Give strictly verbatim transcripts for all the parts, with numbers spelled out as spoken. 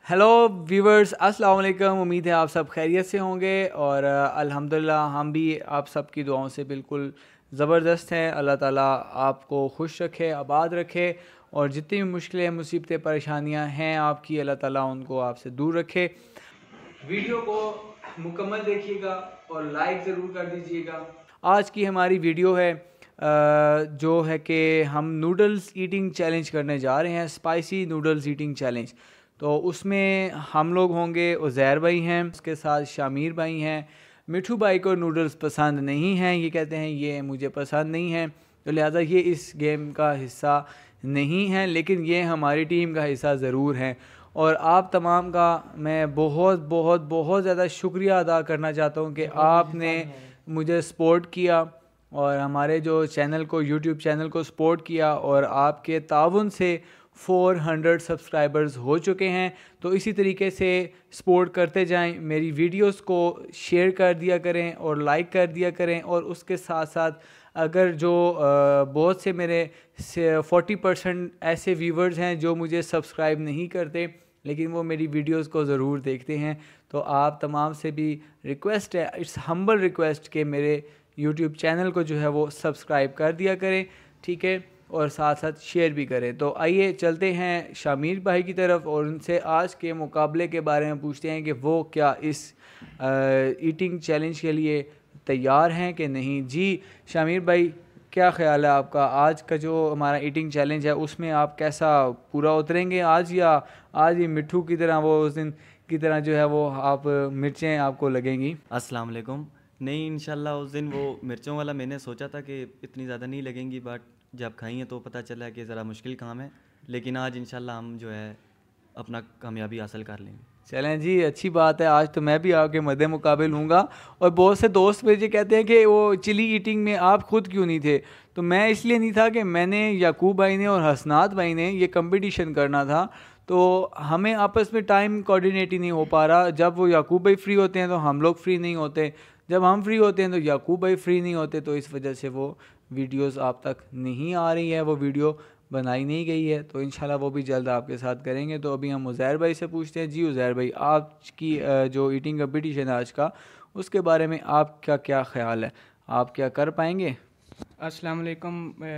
Hello viewers, अस्सलाम वालेकुम। उम्मीद है आप सब खैरियत से होंगे और अल्हम्दुलिल्लाह हम भी आप सब की दुआओं से बिल्कुल ज़बरदस्त हैं। अल्लाह ताला आपको खुश रखे, आबाद रखे और जितनी भी मुश्किलें, मुसीबतें, परेशानियां हैं आपकी, अल्लाह ताला उनको आपसे दूर रखे। वीडियो को मुकम्मल देखिएगा और लाइक ज़रूर कर दीजिएगा। आज की हमारी वीडियो है जो है कि हम नूडल्स ईटिंग चैलेंज करने जा रहे हैं, स्पाइसी नूडल्स ईटिंग चैलेंज। तो उसमें हम लोग होंगे, उज़ैर भाई हैं, उसके साथ शामिर भाई हैं। मिठू भाई को नूडल्स पसंद नहीं हैं, ये कहते हैं ये मुझे पसंद नहीं है, तो लिहाजा ये इस गेम का हिस्सा नहीं है, लेकिन ये हमारी टीम का हिस्सा ज़रूर है। और आप तमाम का मैं बहुत बहुत बहुत ज़्यादा शुक्रिया अदा करना चाहता हूँ कि आपने मुझे सपोर्ट किया और हमारे जो चैनल को, यूट्यूब चैनल को सपोर्ट किया और आपके ताउन से चार सौ सब्सक्राइबर्स हो चुके हैं। तो इसी तरीके से सपोर्ट करते जाएं, मेरी वीडियोस को शेयर कर दिया करें और लाइक कर दिया करें। और उसके साथ साथ अगर जो आ, बहुत से मेरे चालीस परसेंट ऐसे व्यूवर्स हैं जो मुझे सब्सक्राइब नहीं करते लेकिन वो मेरी वीडियोस को ज़रूर देखते हैं, तो आप तमाम से भी रिक्वेस्ट है, इट्स हम्बल रिक्वेस्ट कि मेरे यूट्यूब चैनल को जो है वो सब्सक्राइब कर दिया करें, ठीक है, और साथ साथ शेयर भी करें। तो आइए चलते हैं शामिर भाई की तरफ और उनसे आज के मुकाबले के बारे में पूछते हैं कि वो क्या इस ईटिंग चैलेंज के लिए तैयार हैं कि नहीं। जी शामिर भाई, क्या ख्याल है आपका, आज का जो हमारा ईटिंग चैलेंज है उसमें आप कैसा पूरा उतरेंगे आज, या आज ही मिठू की तरह वो उस दिन की तरह जो है वो आप मिर्चें आपको लगेंगी? अस्सलाम वालेकुम। नहीं, इंशाल्लाह उस दिन वो मिर्चों वाला मैंने सोचा था कि इतनी ज़्यादा नहीं लगेंगी, बट जब खाई है तो पता चला कि ज़रा मुश्किल काम है, लेकिन आज इंशाल्लाह हम जो है अपना कामयाबी हासिल कर लेंगे। चलें जी, अच्छी बात है। आज तो मैं भी आपके मद्दे मुकाबिल हूँगा। और बहुत से दोस्त मुझे कहते हैं कि वो चिली ईटिंग में आप खुद क्यों नहीं थे, तो मैं इसलिए नहीं था कि मैंने, याकूब भाई ने और हसनात भाई ने ये कंपटीशन करना था, तो हमें आपस में टाइम कोऑर्डिनेट ही नहीं हो पा रहा। जब वो याकूब भाई फ्री होते हैं तो हम लोग फ्री नहीं होते, जब हम फ्री होते हैं तो याकूब भाई फ्री नहीं होते, तो इस वजह से वो वीडियोस आप तक नहीं आ रही है, वो वीडियो बनाई नहीं गई है। तो इंशाल्लाह वो भी जल्द आपके साथ करेंगे। तो अभी हम उज़ैर भाई से पूछते हैं। जी उज़ैर भाई, आपकी जो ईटिंग कंपटीशन है आज का, उसके बारे में आपका क्या ख्याल है, आप क्या कर पाएंगे? अस्सलाम वालेकुम।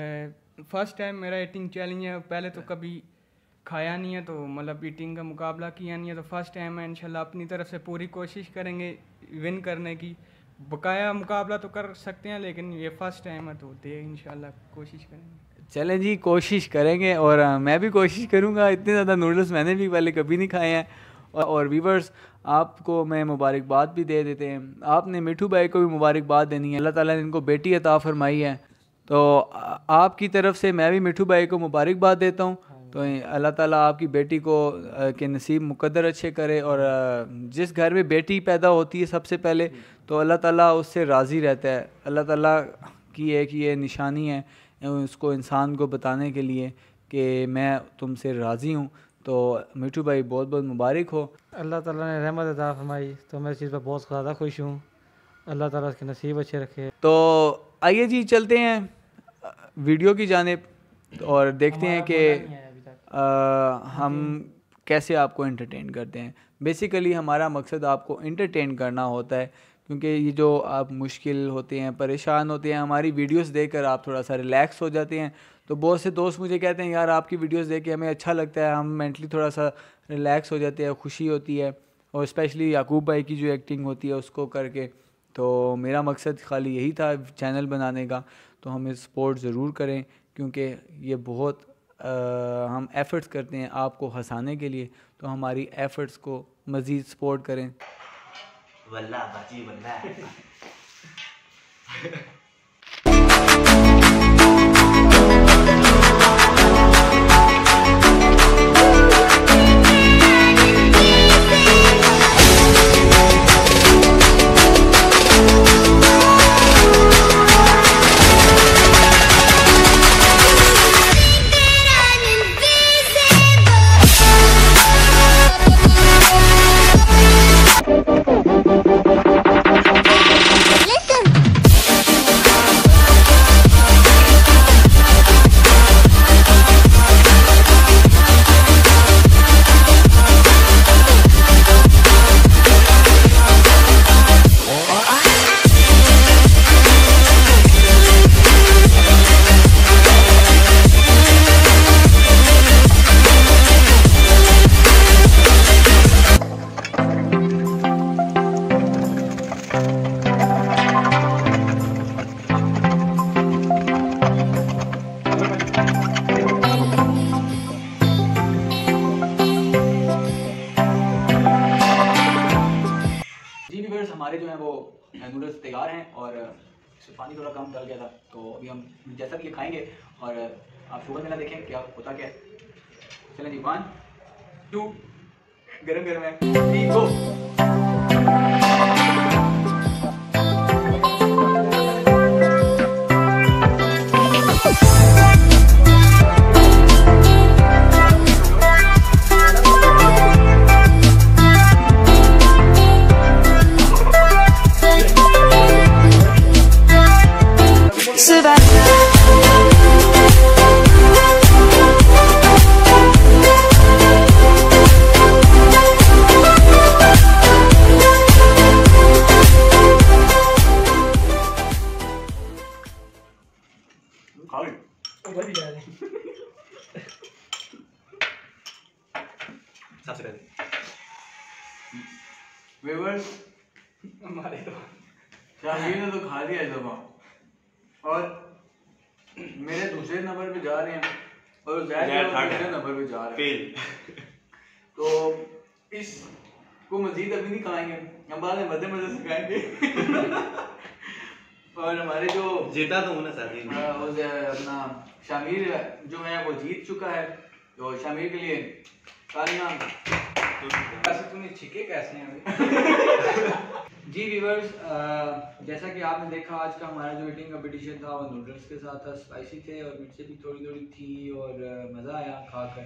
फ़र्स्ट टाइम मेरा ईटिंग चैलेंज है, पहले तो कभी खाया नहीं है, तो मतलब ईटिंग का मुकाबला किया नहीं है, तो फर्स्ट टाइम है। इंशाल्लाह अपनी तरफ से पूरी कोशिश करेंगे विन करने की। बकाया मुकाबला तो कर सकते हैं, लेकिन ये फर्स्ट टाइम है तो दे इंशाल्लाह कोशिश करेंगे। चलें जी, कोशिश करेंगे और आ, मैं भी कोशिश करूँगा। इतने ज़्यादा नूडल्स मैंने भी पहले कभी नहीं खाए हैं। और, और व्यूवर्स, आपको मैं मुबारकबाद भी दे देते हैं, आपने मिठू भाई को भी मुबारकबाद देनी है। अल्लाह ताला ने इनको बेटी अता फरमाई है, तो आपकी तरफ से मैं भी मिठू भाई को मुबारकबाद देता हूँ। तो अल्लाह ताला आपकी बेटी को के नसीब मुकद्दर अच्छे करे। और जिस घर में बेटी पैदा होती है सबसे पहले तो अल्लाह ताला उससे राज़ी रहता है। अल्लाह ताला की एक ये निशानी है उसको, इंसान को बताने के लिए कि मैं तुमसे राज़ी हूँ। तो मिठू भाई बहुत बहुत मुबारक हो, अल्लाह ताला ने रहमत अता फरमाई, तो मैं इस चीज़ पर बहुत ज़्यादा खुश हूँ। अल्लाह ताला उसके नसीब अच्छे रखे। तो आइए जी चलते हैं वीडियो की जानिब और देखते हैं कि हम कैसे आपको एंटरटेन करते हैं। बेसिकली हमारा मकसद आपको एंटरटेन करना होता है, क्योंकि ये जो आप मुश्किल होते हैं, परेशान होते हैं, हमारी वीडियोस देखकर आप थोड़ा सा रिलैक्स हो जाते हैं। तो बहुत से दोस्त मुझे कहते हैं यार आपकी वीडियोस देख के हमें अच्छा लगता है, हम मेंटली थोड़ा सा रिलैक्स हो जाते हैं, खुशी होती है। और स्पेशली याकूब भाई की जो एक्टिंग होती है उसको करके, तो मेरा मकसद खाली यही था चैनल बनाने का। तो हमें सपोर्ट ज़रूर करें, क्योंकि ये बहुत आ, हम एफ़र्ट्स करते हैं आपको हंसाने के लिए, तो हमारी एफ़र्ट्स को मज़ीद सपोर्ट करें। वल्ला बाजी वल्ला। हमारे जो हैं वो नूडल्स तैयार हैं और इसमें पानी थोड़ा कम डल गया था, तो अभी हम जैसा भी ये खाएंगे और आप शुगर मेला देखें क्या होता क्या है। चलें जी, वन टू, गरम गरम है, थ्री गो। सबसे पहले व्यूअर्स हमारे तो शाहीन ने तो खा लिया इस दफा और मेरे दूसरे नंबर पे जा रहे हैं और ज़ैद तीसरे नंबर पे जा रहे हैं। तो इस को मजीद अभी नहीं खाएंगे, हम बाद में मजे मजे से खाएंगे। और हमारे जो जीता तो होना साथी अपना शामिर जो है वो जीत चुका है, तो शामिर के लिए तालियां। वैसे तूने छिके कैसे हैं? जी व्यूअर्स, जैसा कि आपने देखा आज का हमारा जो ईटिंग कंपटीशन था वो नूडल्स के साथ था, स्पाइसी थे और मिर्चें भी थोड़ी थोड़ी थी और मज़ा आया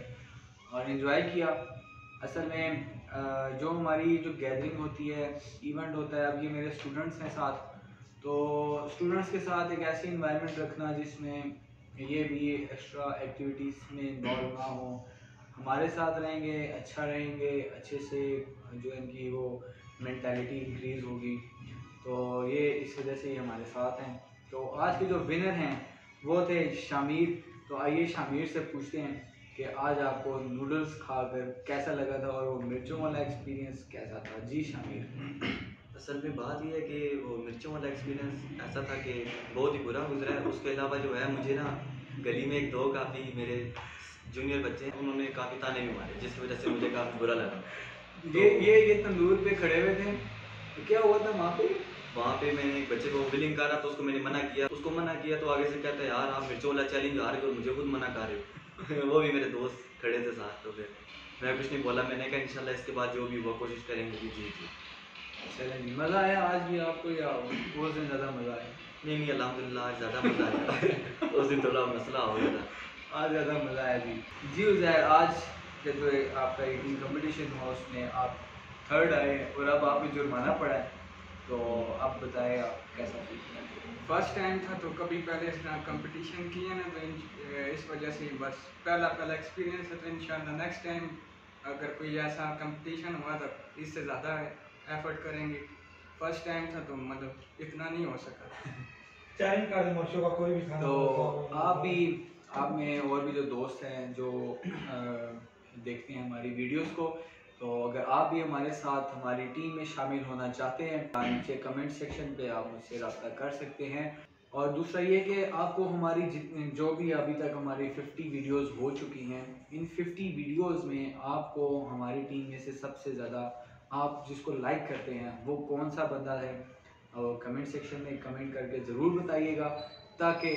खाकर और इन्जॉय किया। असल में जो हमारी जो गैदरिंग होती है, इवेंट होता है, अब ये मेरे स्टूडेंट्स हैं साथ, तो स्टूडेंट्स के साथ एक ऐसी इन्वायरमेंट रखना जिसमें ये भी एक्स्ट्रा एक्टिविटीज़ में इन्वॉल्व ना हो, हमारे साथ रहेंगे, अच्छा रहेंगे, अच्छे से जो इनकी वो मेंटालिटी इंक्रीज़ होगी, तो ये इस वजह से ही हमारे साथ हैं। तो आज के जो विनर हैं वो थे शामिर। तो आइए शामिर से पूछते हैं कि आज आपको नूडल्स खाकर कैसा लगा था और वो मिर्चों वाला एक्सपीरियंस कैसा था। जी शामिर। असल में बात यह है कि वो मिर्चों वाला एक्सपीरियंस ऐसा था कि बहुत ही बुरा गुजरा है। उसके अलावा जो है मुझे ना गली में एक दो काफ़ी मेरे जूनियर बच्चे हैं, उन्होंने काफ़ी ताने भी मारे जिसकी वजह से मुझे काफ़ी बुरा लगा। ये ये ये तंदूर पे खड़े हुए थे, तो क्या हुआ था वहाँ पे? वहाँ पे मैंने एक बच्चे को बिलिंग करा तो उसको मैंने मना किया, उसको मना किया तो आगे से कहता है यार आप मिर्चों वाला चैलेंज हार गए और मुझे खुद मना कर रहे हो। वो भी मेरे दोस्त खड़े थे साथ, तो फिर मैं कुछ नहीं बोला। मैंने कहा इंशाल्लाह इसके बाद जो भी हुआ कोशिश करेंगे कि जी जी चलेंगे। मज़ा आया आज भी आपको या उस दिन ज़्यादा मज़ा आया? नहीं नहीं अल्हम्दुलिल्लाह आज ज़्यादा मज़ा आया। उस दिन थोड़ा मसला हो गया था, आज ज़्यादा मज़ा आया जी। जी उज़ैर, आज के जो आपका ईटिंग कंपटीशन हुआ उसमें आप थर्ड आए और अब आप में जुर्माना पड़ा है, तो आप बताएं आप कैसा फील किया? फर्स्ट टाइम था तो कभी पहले इस तरह कंपटीशन किया ना, तो इन- इस वजह से बस पहला पहला एक्सपीरियंस है। तो इंशाल्लाह नेक्स्ट टाइम अगर कोई ऐसा कंपटीशन हुआ तो इससे ज़्यादा एफर्ट करेंगे। फर्स्ट टाइम था तो मतलब इतना नहीं हो सका। चैलेंज कर दे मशो का कोई भी खाना तो होगा। आप भी, आप में और भी जो दोस्त हैं जो आ, देखते हैं हमारी वीडियोस को, तो अगर आप भी हमारे साथ हमारी टीम में शामिल होना चाहते हैं तो नीचे कमेंट सेक्शन पे आप मुझसे रब्ता कर सकते हैं। और दूसरा ये कि आपको हमारी जितने जो भी अभी तक हमारी पचास वीडियोस हो चुकी हैं, इन पचास वीडियोस में आपको हमारी टीम में से सबसे ज़्यादा आप जिसको लाइक करते हैं वो कौन सा बंदा है, और कमेंट सेक्शन में कमेंट करके ज़रूर बताइएगा ताकि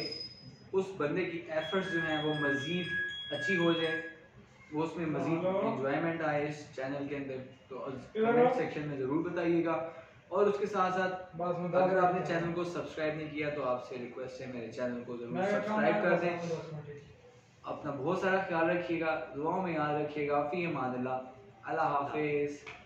उस बंदे की एफर्ट्स जो हैं वो मज़ीद अच्छी हो जाए, वो उसमें मज़ीद एंजॉयमेंट आए इस चैनल के अंदर। तो कमेंट सेक्शन में ज़रूर बताइएगा। और उसके साथ साथ अगर आपने चैनल को सब्सक्राइब नहीं किया तो आपसे रिक्वेस्ट है मेरे चैनल को ज़रूर सब्सक्राइब कर दें। अपना बहुत सारा ख्याल रखिएगा, दुआओं में याद रखिएगा। फ़ी अमान अल्लाह, अल्लाह हाफिज़।